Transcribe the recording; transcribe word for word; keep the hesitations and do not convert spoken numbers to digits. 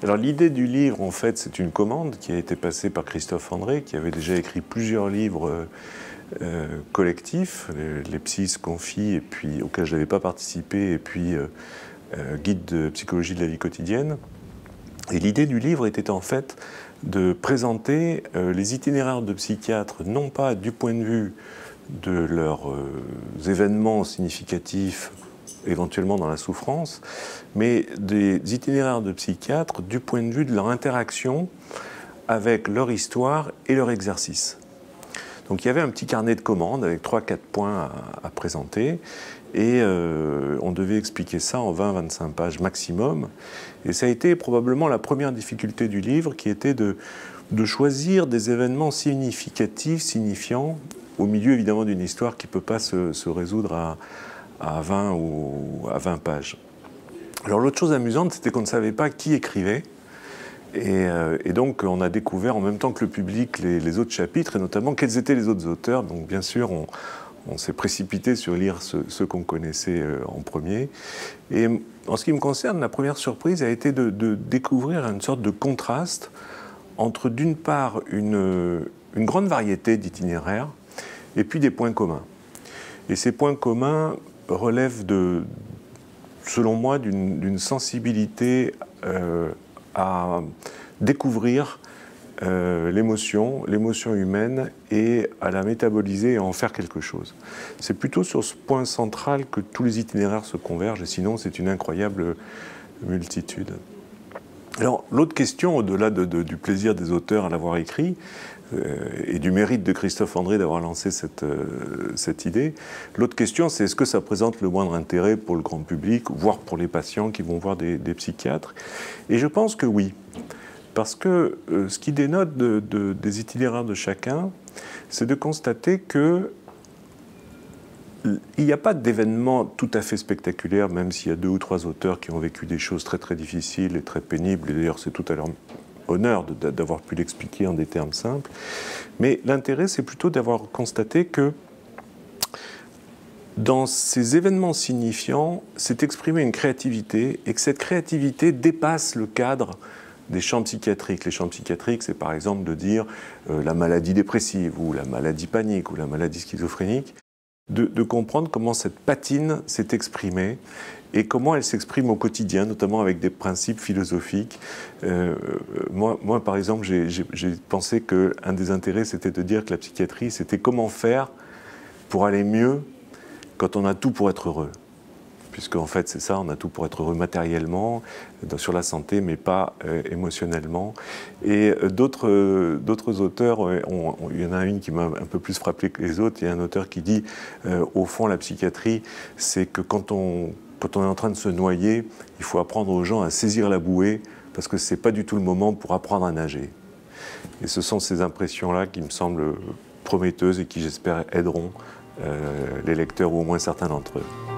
Alors l'idée du livre, en fait, c'est une commande qui a été passée par Christophe André, qui avait déjà écrit plusieurs livres euh, collectifs, les, les Psys se confient, et puis auxquels je n'avais pas participé, et puis euh, euh, Guide de psychologie de la vie quotidienne. Et l'idée du livre était en fait de présenter euh, les itinéraires de psychiatres, non pas du point de vue de leurs euh, événements significatifs, éventuellement dans la souffrance, mais des itinéraires de psychiatres du point de vue de leur interaction avec leur histoire et leur exercice. Donc il y avait un petit carnet de commandes avec trois quatre points à, à présenter, et euh, on devait expliquer ça en vingt à vingt-cinq pages maximum. Et ça a été probablement la première difficulté du livre, qui était de, de choisir des événements significatifs, signifiants, au milieu évidemment d'une histoire qui ne peut pas se, se résoudre à, à vingt ou à vingt pages. Alors l'autre chose amusante, c'était qu'on ne savait pas qui écrivait. Et, euh, et donc on a découvert en même temps que le public les, les autres chapitres, et notamment quels étaient les autres auteurs. Donc bien sûr, on, on s'est précipité sur lire ceux, ceux qu'on connaissait euh, en premier. Et en ce qui me concerne, la première surprise a été de, de découvrir une sorte de contraste entre d'une part une, une grande variété d'itinéraires et puis des points communs. Et ces points communs relèvent, de, selon moi, d'une sensibilité euh, à découvrir euh, l'émotion, l'émotion humaine, et à la métaboliser et à en faire quelque chose. C'est plutôt sur ce point central que tous les itinéraires se convergent, et sinon c'est une incroyable multitude. Alors l'autre question, au-delà de, de, du plaisir des auteurs à l'avoir écrit, euh, et du mérite de Christophe André d'avoir lancé cette, euh, cette idée, l'autre question, c'est est-ce que ça présente le moindre intérêt pour le grand public, voire pour les patients qui vont voir des, des psychiatres? Et je pense que oui, parce que euh, ce qui dénote de, de, des itinéraires de chacun, c'est de constater que il n'y a pas d'événement tout à fait spectaculaire, même s'il y a deux ou trois auteurs qui ont vécu des choses très très difficiles et très pénibles, et d'ailleurs c'est tout à leur honneur d'avoir pu l'expliquer en des termes simples. Mais l'intérêt, c'est plutôt d'avoir constaté que dans ces événements signifiants, s'est exprimée une créativité, et que cette créativité dépasse le cadre des champs psychiatriques. Les champs psychiatriques, c'est par exemple de dire euh, la maladie dépressive, ou la maladie panique, ou la maladie schizophrénique. De, de comprendre comment cette patine s'est exprimée et comment elle s'exprime au quotidien, notamment avec des principes philosophiques. Euh, moi, moi, par exemple, j'ai pensé qu'un des intérêts, c'était de dire que la psychiatrie, c'était comment faire pour aller mieux quand on a tout pour être heureux. Puisque, en fait, c'est ça, on a tout pour être heureux matériellement, sur la santé, mais pas euh, émotionnellement. Et euh, d'autres euh, d'autres auteurs, euh, on, on, il y en a une qui m'a un peu plus frappé que les autres. Il y a un auteur qui dit, euh, au fond, la psychiatrie, c'est que quand on, quand on est en train de se noyer, il faut apprendre aux gens à saisir la bouée, parce que ce n'est pas du tout le moment pour apprendre à nager. Et ce sont ces impressions-là qui me semblent prometteuses et qui, j'espère, aideront euh, les lecteurs, ou au moins certains d'entre eux.